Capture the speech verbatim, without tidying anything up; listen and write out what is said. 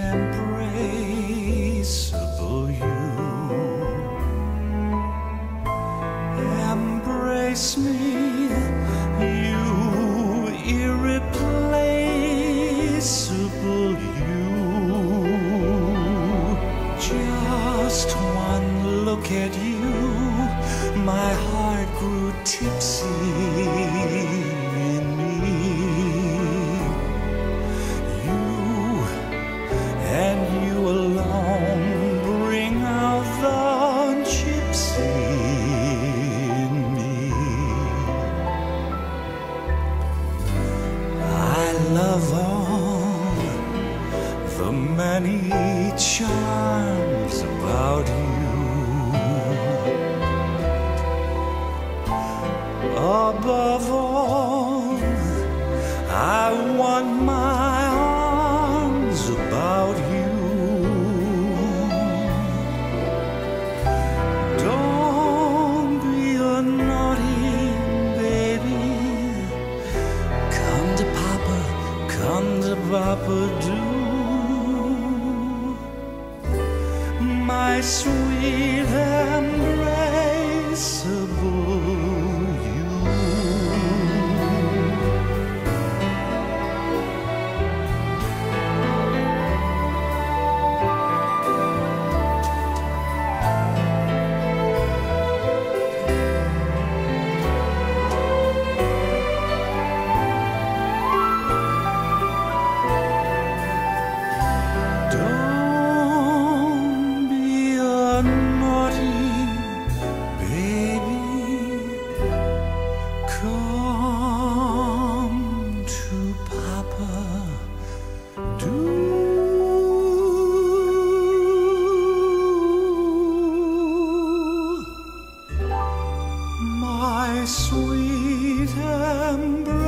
embraceable you. Embrace me, you irreplaceable you. Just one look at you, my heart grew tipsy in me. You and you alone bring out the gypsy in me. I love all the many charms about you. Above all, I want my arms about you. Don't be a naughty baby. Come to Papa, come to Papa, do. My sweet embraceable you. Don't be a naughty baby. Come to Papa, do. My sweet embrace.